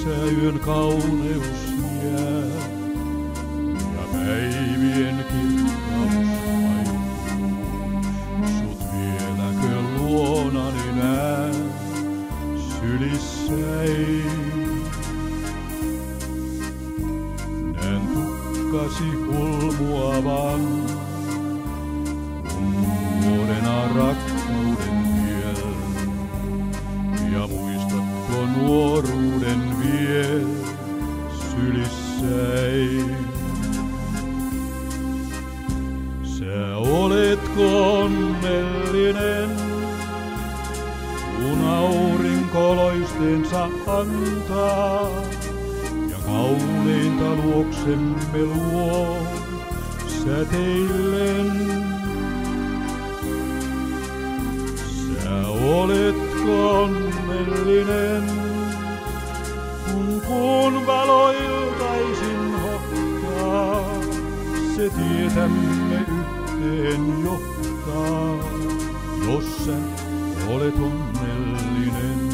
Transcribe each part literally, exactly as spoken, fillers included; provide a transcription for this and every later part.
sylissä yön kauneus jää ja päivien kirkkaus vaihtuu. Sut vieläkö luonani näen sylissäi? Näen tukkasi hulmuavan, kun nuorena rakkauden viel. Ja muistat tuon nuoruuden vie sylissäi. Sä oletko onnellinen, kun aurinko loisteensa antaa ja kauneinta luoksemme luo säteillen. Sä oletko onnellinen, kun kuun valo iltaisin hokkaa, se tietämme yhteen johtaa, jos sä olet onnellinen.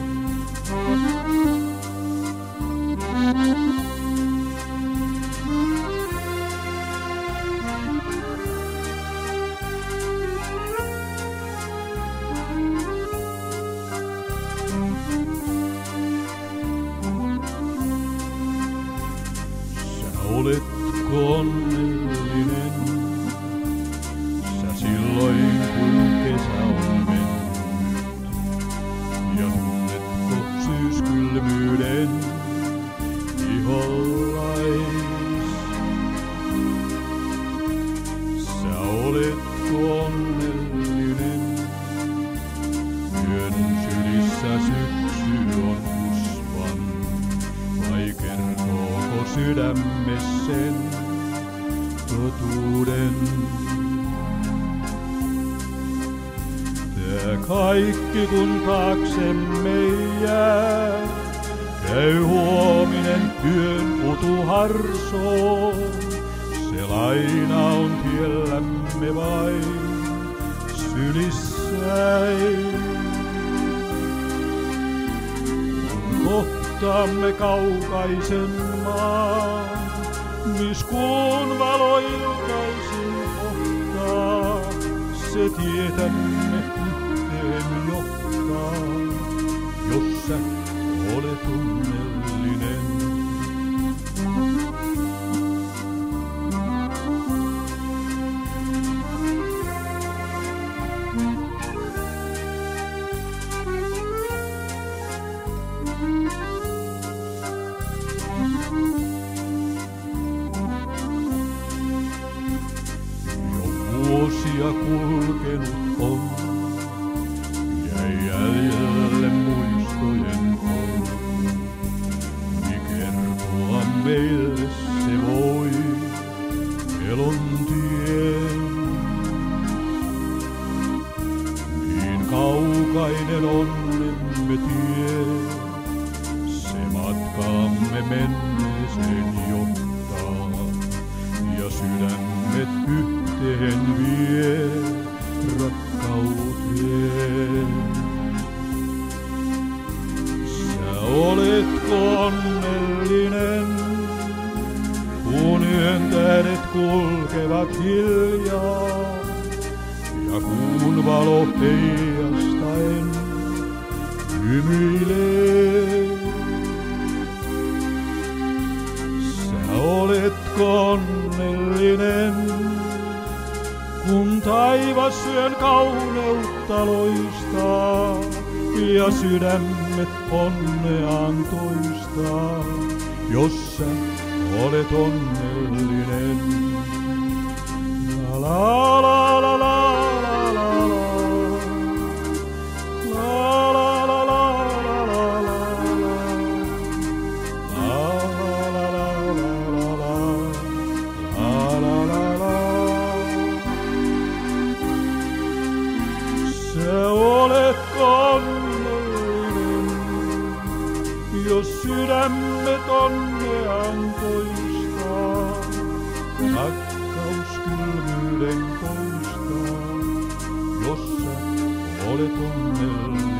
Oletko onnellinen, sä silloin kun kesä on mennyt, ja tunnetko syyskylmyyden ihollais? Sä oletko onnellinen, yön sylissä syksy on usvan, vai kertooko sydämes sen totuuden? Tää kaikki kun taaksemme jää, käy huominen yön utu harsoo. Se laina on tiellämme vain sylissäin. Kun kohtaamme kaukaisen maan, mis kuun valo iltaisin ohtaa, se tietämme yhteen johtaa, jos sä olet onnellinen. Vuosia kulkenut on, jäi jäljelle muistojen on. Niin kertoa meille se voi elon tien. Niin kaukainen onnemme tie, se matkaamme menneeseen johtaa, ja sydämet yhteen vie rakkauteen. Sä oletko onnellinen, kun yön tähdet kulkevat hiljaa, ja kuun valo heijastaen hymyilee. Sä oletko onnellinen, kun taivas yön kauneutta loistaa, ja sydämet onneaan toistaa, jos sä olet onnellinen. La la la la la la la. Sä oletko onnellinen, jos sydämet onneaan toistaa, rakkaus kylmyyden poistaa, jos sä olet onnellinen.